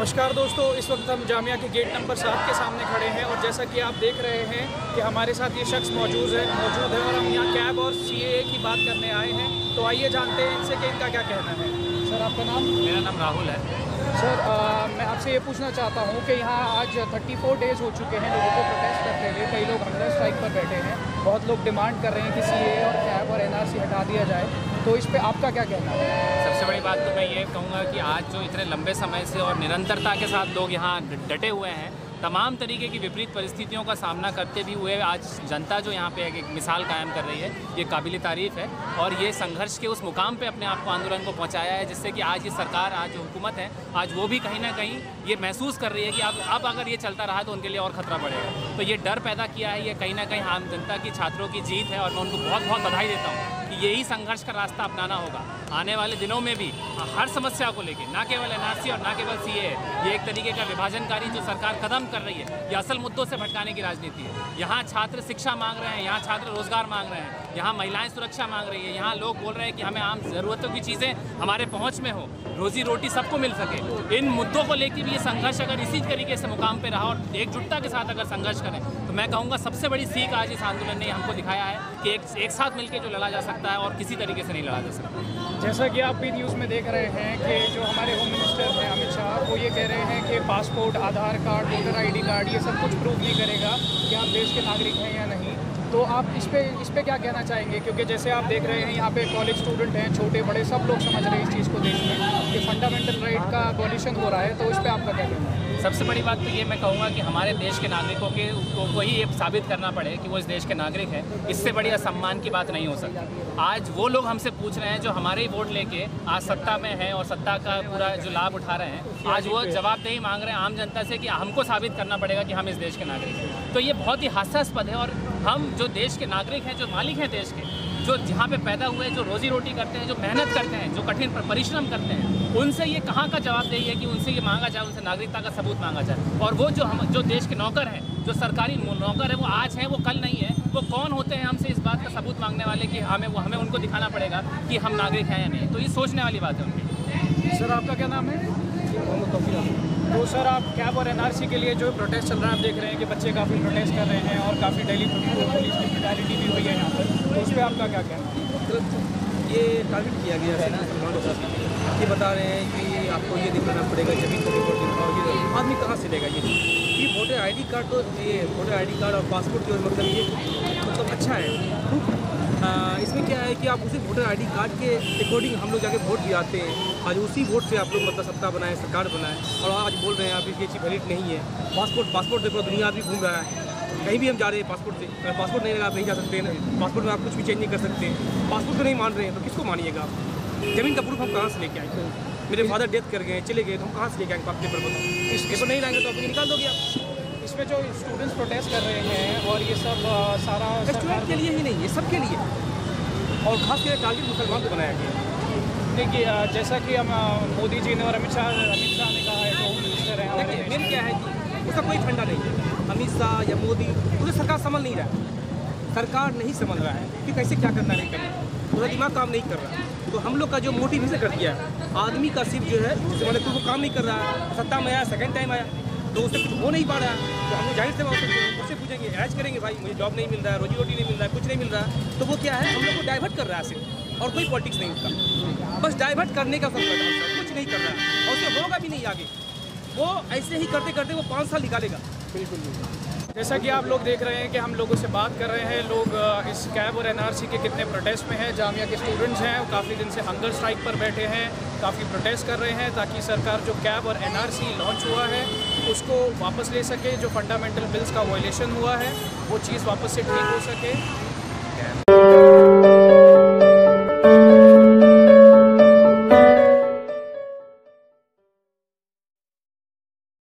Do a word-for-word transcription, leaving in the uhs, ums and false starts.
नमस्कार दोस्तों, इस वक्त हम जामिया के गेट नंबर सात के सामने खड़े हैं और जैसा कि आप देख रहे हैं कि हमारे साथ ये शख्स मौजूद है मौजूद है और हम यहाँ कैब और सीएए की बात करने आए हैं। तो आइए जानते हैं इनसे कि इनका क्या कहना है। सर, आपका नाम? मेरा नाम राहुल है। सर, आ, मैं आपसे ये पूछना चाहता हूँ कि यहाँ आज चौंतीस डेज़ हो चुके हैं लोगों को प्रोटेस्ट करते हुए। कई लोग हंगर स्ट्राइक पर बैठे हैं, बहुत लोग डिमांड कर रहे हैं कि सीएए और कैब और एनआरसी हटा दिया जाए। तो इस पे आपका क्या कहना है? सबसे बड़ी बात तो मैं ये कहूँगा कि आज जो इतने लंबे समय से और निरंतरता के साथ लोग यहाँ डटे हुए हैं, तमाम तरीके की विपरीत परिस्थितियों का सामना करते भी हुए आज जनता जो यहाँ पे एक मिसाल कायम कर रही है, ये काबिल तारीफ़ है। और ये संघर्ष के उस मुकाम पे अपने आप को आंदोलन को पहुँचाया है जिससे कि आज ये सरकार, आज जो हुकूमत है, आज वो भी कहीं ना कहीं ये महसूस कर रही है कि अब अब अगर ये चलता रहा तो उनके लिए और ख़तरा बढ़ेगा। तो ये डर पैदा किया है, ये कहीं ना कहीं आम जनता की, छात्रों की जीत है और मैं उनको बहुत बहुत बधाई देता हूँ कि यही संघर्ष का रास्ता अपनाना होगा। आने वाले दिनों में भी हर समस्या को लेकर, ना केवल एनआरसी और ना केवल सीएए, ये एक तरीके का विभाजनकारी जो सरकार कदम कर रही है, ये असल मुद्दों से भटकाने की राजनीति है। यहाँ छात्र शिक्षा मांग रहे हैं, यहाँ छात्र रोजगार मांग रहे हैं, यहाँ महिलाएं सुरक्षा मांग रही है, यहाँ लोग बोल रहे हैं कि हमें आम ज़रूरतों की चीज़ें हमारे पहुँच में हो, रोजी रोटी सबको मिल सके। इन मुद्दों को लेकर भी ये संघर्ष अगर इसी तरीके से मुकाम पे रहा और एकजुटता के साथ अगर संघर्ष करें तो मैं कहूँगा सबसे बड़ी सीख आज इस आंदोलन ने हमको दिखाया है कि एक एक साथ मिलकर जो लड़ा जा सकता है और किसी तरीके से नहीं लड़ा जा सकता। जैसा कि आप भी न्यूज़ में देख रहे हैं कि जो हमारे होम मिनिस्टर हैं अमित शाह, वो ये कह रहे हैं कि passport, Aadhaar card, voter ID card, ये सब कुछ प्रूव नहीं करेगा कि आप देश के नागरिक हैं या नहीं। तो आप इस पे इस पे क्या कहना चाहेंगे? क्योंकि जैसे आप देख रहे हैं यहाँ पे कॉलेज स्टूडेंट हैं, छोटे बड़े सब लोग समझ रहे हैं इस चीज़ को देश में कि फंडामेंटल राइट का वॉल्यूशन हो रहा है। तो इस पे आपका क्या कहना है? सबसे बड़ी बात तो ये मैं कहूँगा कि हमारे देश के नागरिकों के को, को ही ये साबित करना पड़े कि वो इस देश के नागरिक हैं। इससे बड़ी असम्मान की बात नहीं हो सकती। आज वो लोग हमसे पूछ रहे हैं जो हमारे ही वोट लेके आज सत्ता में हैं और सत्ता का पूरा जो लाभ उठा रहे हैं, आज वो जवाबदेही मांग रहे हैं आम जनता से कि हमको साबित करना पड़ेगा कि हम इस देश के नागरिक हैं। तो ये बहुत ही हास्यास्पद है। और हम जो देश के नागरिक हैं, जो मालिक हैं देश के, जो जहाँ पे पैदा हुए, जो रोजी रोटी करते हैं, जो मेहनत करते हैं, जो कठिन परिश्रम करते हैं, उनसे ये कहाँ का जवाबदेही है कि उनसे ये मांगा जाए, उनसे नागरिकता का सबूत मांगा जाए। और वो जो हम जो देश के नौकर हैं, जो सरकारी नौकर है, वो आज हैं, वो कल नहीं है। वो कौन होते हैं हमसे इस बात का सबूत मांगने वाले कि हमें वो हमें उनको दिखाना पड़ेगा कि हम नागरिक हैं या नहीं। तो ये सोचने वाली बात है उनकी। सर, आपका क्या नाम है? तो सर, आप कैब और एनआरसी के लिए जो प्रोटेस्ट चल रहा है, आप देख रहे हैं कि बच्चे काफ़ी प्रोटेस्ट कर रहे हैं और काफ़ी डेली पुलिस की ब्रुटैलिटी भी हुई है यहाँ पर। तो उस पर आपका क्या कहना है? ये टारगेट किया गया है मुसलमानों का। ये बता रहे हैं कि आपको ये दिखाना पड़ेगा, जमीन को रिपोर्ट दिखाओ। ये आदमी कहाँ से लेगा? ये ये वोटर आईडी कार्ड तो ये वोटर आईडी कार्ड और पासपोर्ट जो मतलब ये मतलब अच्छा है। आ, इसमें क्या है कि आप उसी वोटर आईडी कार्ड के अकॉर्डिंग हम लोग जाके वोट भी आते हैं। आज उसी वोट से आप लोग मतलब सत्ता बनाए, सरकार बनाए, और आज बोल रहे हैं आप ये चीज़ वैलिड नहीं है। पासपोर्ट पासपोर्ट देखो, दुनिया आदमी घूम रहा है, कहीं भी हम जा रहे हैं पासपोर्ट से। अगर पासपोर्ट नहीं लगा आप नहीं जा सकते हैं। पासपोर्ट में आप कुछ भी चेंज नहीं कर सकते। पासपोर्ट को नहीं मान रहे हैं तो किसको मानिएगा? जमीन का प्रूफ हम कहाँ से लेके आएंगे? मेरे फादर डेथ कर गए, चले गए, तो हम कहाँ से लेके आएंगे पास पेपर? बताओ, इस पेपर नहीं लाएंगे तो आप निकाल दोगे आप। इसमें जो स्टूडेंट्स प्रोटेस्ट कर रहे हैं और ये सब सारा स्टूडेंट के लिए ही नहीं, ये सबके लिए, और खास करके टारगेट मुसलमान को बनाया गया। देखिए, जैसा कि हम मोदी जी ने और अमित शाह अमित शाह ने कहा है, जो होम मिनिस्टर हैं, देखिए मेन क्या है कि उसका कोई फंडा नहीं है। अमित शाह या मोदी, पूरी सरकार संभल नहीं रहा है। सरकार नहीं समझ रहा है कि कैसे क्या करना, नहीं करना, पूरा दिमाग काम नहीं कर रहा है। तो हम लोग का जो मोटिव इसे कर दिया है, आदमी का सिर्फ जो है मतलब वो काम नहीं कर रहा है। सत्ता में आया, सेकेंड टाइम आया, तो उससे कुछ हो नहीं पा रहा है। तो हम लोग जाहिर से उससे पूछेंगे, ऐज करेंगे, भाई मुझे जॉब नहीं मिल रहा है, रोजी रोटी नहीं मिल रहा है, कुछ नहीं मिल रहा है। तो वो क्या है, हम लोग को डाइवर्ट कर रहा है सिर्फ, और कोई पॉलिटिक्स नहीं उसका, बस डाइवर्ट करने का सब कर रहा है, कुछ नहीं कर रहा है। और उससे होगा भी नहीं आगे। वो ऐसे ही करते करते वो पाँच साल निकालेगा। बिल्कुल बिल्कुल। जैसा कि आप लोग देख रहे हैं कि हम लोगों से बात कर रहे हैं, लोग इस कैब और एनआरसी के कितने प्रोटेस्ट में हैं। जामिया के स्टूडेंट्स हैं, वो काफ़ी दिन से हंगर स्ट्राइक पर बैठे हैं, काफ़ी प्रोटेस्ट कर रहे हैं ताकि सरकार जो कैब और एनआरसी लॉन्च हुआ है उसको वापस ले सके। जो फंडामेंटल बिल्स का वायलेशन हुआ है वो चीज़ वापस से ठीक हो सके।